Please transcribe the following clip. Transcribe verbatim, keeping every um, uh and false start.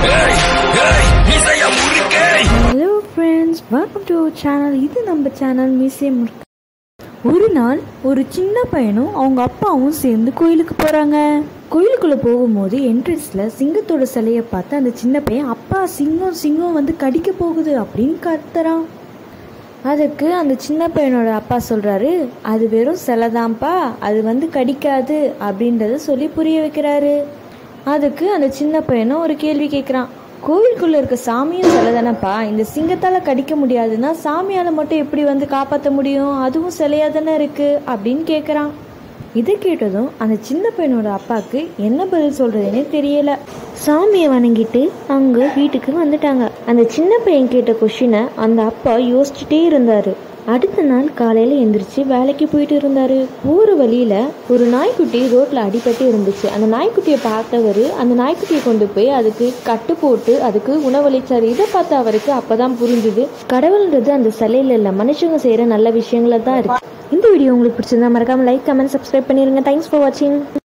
Hello friends, welcome to our channel. இது நம்ம channel மீசை முறுக்கு. ஒரு நாள் ஒரு சின்ன பையனும் அவங்க அப்பாவும் சேர்ந்து கோயிலுக்கு போகிறாங்க. கோயிலுக்குள்ளே போகும்போது என்ட்ரன்ஸில் சிங்கத்தோட சிலையை பார்த்து அந்த சின்ன பையன், அப்பா சிங்கம் சிங்கம் வந்து கடிக்க போகுது அப்படின்னு கத்துறான். அதுக்கு அந்த சின்ன பையனோட அப்பா சொல்கிறாரு, அது வெறும் சிலை தான்ப்பா, அது வந்து கடிக்காது அப்படின்றத சொல்லி புரிய வைக்கிறாரு. அதுக்கு அந்த சின்ன பையனும் ஒரு கேள்வி கேட்குறான். கோவிலுக்குள்ளே இருக்க சாமியும் சிலை தானேப்பா, இந்த சிங்கத்தால் கடிக்க முடியாதுன்னா சாமியால் மட்டும் எப்படி வந்து காப்பாற்ற முடியும், அதுவும் சிலையாக தானே இருக்குது அப்படின்னு கேட்குறான். இதை கேட்டதும் அந்த சின்ன பையனோட அப்பாவுக்கு என்ன பதில் சொல்கிறதுனே தெரியலை. சாமியை வணங்கிட்டு அவங்க வீட்டுக்கு வந்துட்டாங்க. அந்த சின்ன பையன் கேட்ட கொஷினை அந்த அப்பா யோசிச்சுட்டே இருந்தார். அடுத்த நாள் காலையில் எந்திரிச்சு வேலைக்கு போயிட்டு இருந்தார். போகிற வழியில் ஒரு நாய்க்குட்டி ரோட்டில் அடிபட்டு இருந்துச்சு. அந்த நாய்க்குட்டியை பார்த்தவர் அந்த நாய்க்குட்டியை கொண்டு போய் அதுக்கு கட்டு போட்டு அதுக்கு உணவளிச்சார். இதை பார்த்து அவருக்கு அப்போ தான் புரிஞ்சுது, கடவுள்ன்றது அந்த சிலையில் இல்லை, மனுஷங்க செய்கிற நல்ல விஷயங்கள தான் இருக்குது. இந்த வீடியோ உங்களுக்கு பிடிச்சிருந்தா மறக்காமல் லைக், கமெண்ட், சப்ஸ்கிரைப் பண்ணிடுங்க. தேங்க்ஸ் ஃபார் வாட்சிங்.